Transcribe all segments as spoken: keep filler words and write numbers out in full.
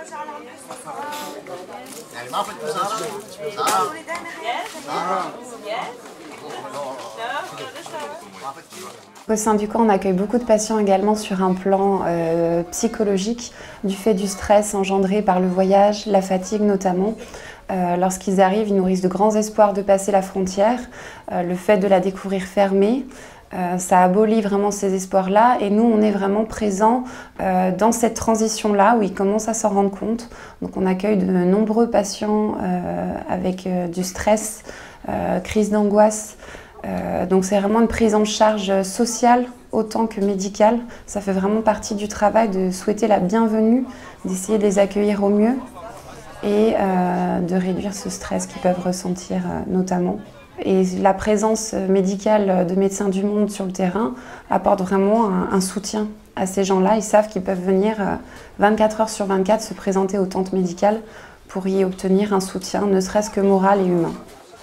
Au sein du camp, on accueille beaucoup de patients également sur un plan euh, psychologique, du fait du stress engendré par le voyage, la fatigue notamment. Euh, Lorsqu'ils arrivent, ils nourrissent de grands espoirs de passer la frontière. Euh, le fait de la découvrir fermée, euh, ça abolit vraiment ces espoirs-là. Et nous, on est vraiment présents euh, dans cette transition-là où ils commencent à s'en rendre compte. Donc on accueille de nombreux patients euh, avec euh, du stress, euh, crise d'angoisse. Euh, donc c'est vraiment une prise en charge sociale autant que médicale. Ça fait vraiment partie du travail de souhaiter la bienvenue, d'essayer de les accueillir au mieux et euh, de réduire ce stress qu'ils peuvent ressentir euh, notamment. Et la présence médicale de Médecins du Monde sur le terrain apporte vraiment un, un soutien à ces gens-là. Ils savent qu'ils peuvent venir euh, vingt-quatre heures sur vingt-quatre se présenter aux tentes médicales pour y obtenir un soutien, ne serait-ce que moral et humain.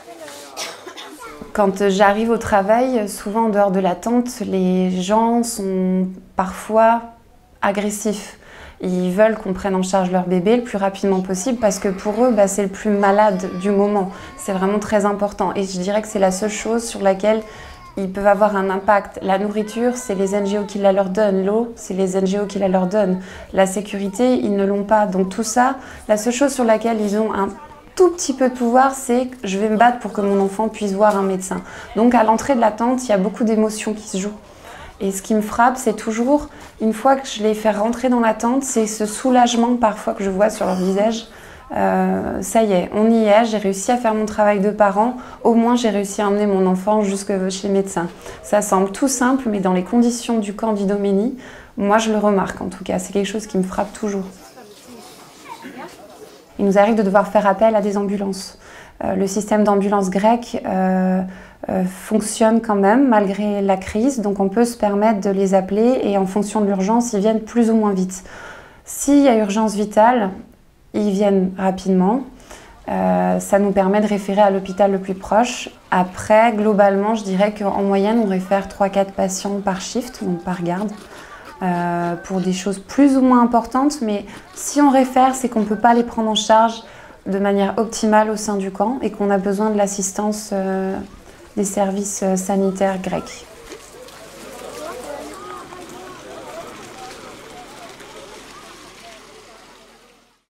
Quand j'arrive au travail, souvent en dehors de la tente, les gens sont parfois agressifs. Ils veulent qu'on prenne en charge leur bébé le plus rapidement possible parce que pour eux, bah, c'est le plus malade du moment. C'est vraiment très important. Et je dirais que c'est la seule chose sur laquelle ils peuvent avoir un impact. La nourriture, c'est les N G O qui la leur donnent. L'eau, c'est les N G O qui la leur donnent. La sécurité, ils ne l'ont pas. Donc tout ça, la seule chose sur laquelle ils ont un tout petit peu de pouvoir, c'est que je vais me battre pour que mon enfant puisse voir un médecin. Donc à l'entrée de la tente, il y a beaucoup d'émotions qui se jouent. Et ce qui me frappe, c'est toujours, une fois que je les fais rentrer dans la tente, c'est ce soulagement parfois que je vois sur leur visage. Euh, ça y est, on y est, j'ai réussi à faire mon travail de parent, au moins j'ai réussi à emmener mon enfant jusque chez le médecin. Ça semble tout simple, mais dans les conditions du camp d'Idomeni, moi je le remarque en tout cas, c'est quelque chose qui me frappe toujours. Il nous arrive de devoir faire appel à des ambulances. Euh, le système d'ambulance grec euh, euh, fonctionne quand même malgré la crise, donc on peut se permettre de les appeler et en fonction de l'urgence, ils viennent plus ou moins vite. S'il y a urgence vitale, ils viennent rapidement. Euh, ça nous permet de référer à l'hôpital le plus proche. Après, globalement, je dirais qu'en moyenne, on réfère trois à quatre patients par shift, donc par garde. Euh, pour des choses plus ou moins importantes, mais si on réfère, c'est qu'on ne peut pas les prendre en charge de manière optimale au sein du camp et qu'on a besoin de l'assistance euh, des services sanitaires grecs.